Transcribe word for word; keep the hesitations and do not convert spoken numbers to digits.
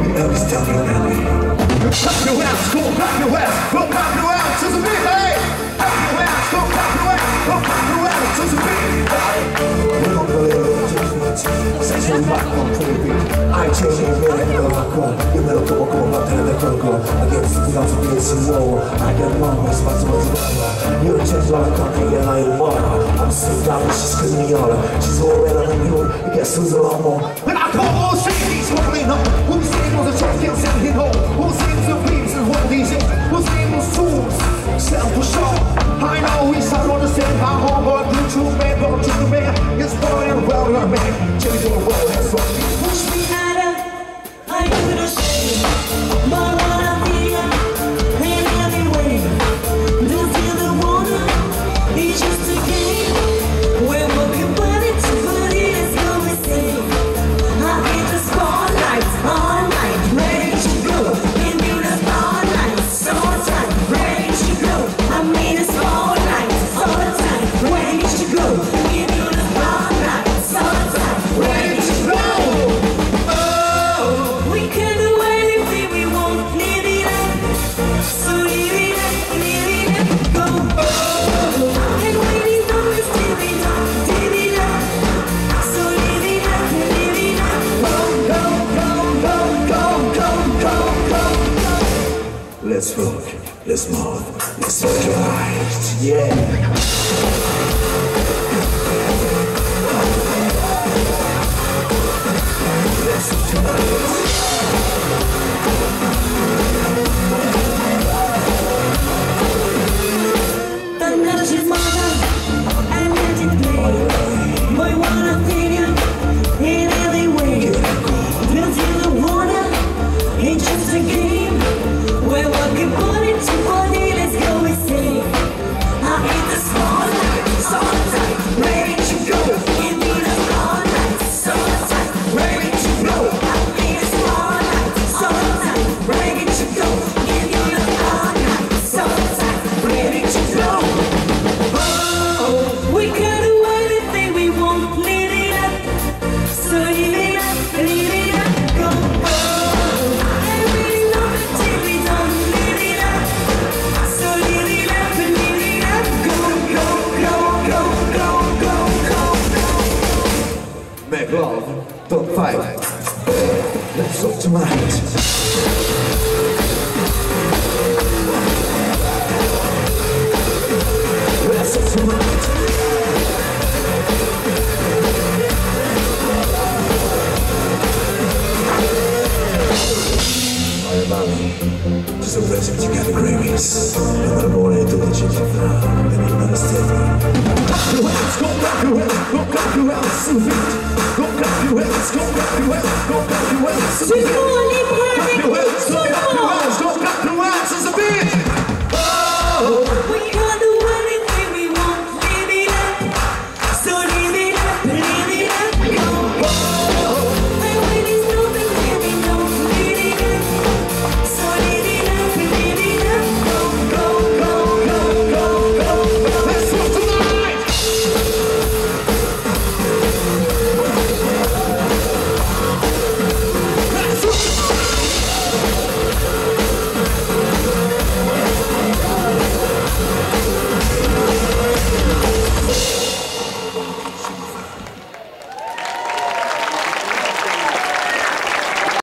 baby Elvis, tell me about me. Clap your hands, go clap your hands, go clap your hands to the beat, hey! Clap your hands, go clap your hands, go clap your hands to the beat, hey! We don't believe it, just beat. Sexual back on pretty beat. I ain't changing your man, no rock on. You better come on, come on, back to the coco. I get fifty out of the A C low. I get one more spot to what's wrong. You're just like a company and I don't want her. I'm sitting down and she's screaming me all. She's all red on you, you get Susan a lot more. When I call all cities, what they know. Who's name was a chance, can't send him home. Who's name the beats and what these is. Who's name was tools, self for sure. I know we start on the same my homeboy, blue true man, go to the man. It's boy and well, you're a man. Jimmy to the world, that's what we push me out of. I do the same, but what I feel, and anyway, to feel the water, it's just a game. We're working but it's but it is going safe. I get the spotlight all night, ready to go. Give me the spotlight, so tight, ready to go. I mean the spotlight, so tight, ready to go. Give me the spotlight, so tight, ready to go. Oh, we can do anything we want, live it up. So live it up, live it up, go. Oh, and when it's done, we still it up, live it up. So live it up, live it up, go, go, go, go, go, go, go, go. Let's rock, let's move, let's rock your eyes, yeah. Make love, don't fight. Let's rock tonight. Let's rock tonight. Alright, Mama. Just a recipe to get the gravies. No matter what I do, the chicken fry. Then you understand me. Go clap your hands, go clap your hands, go clap your hands, go clap your hands, go clap your hands, go clap your hands.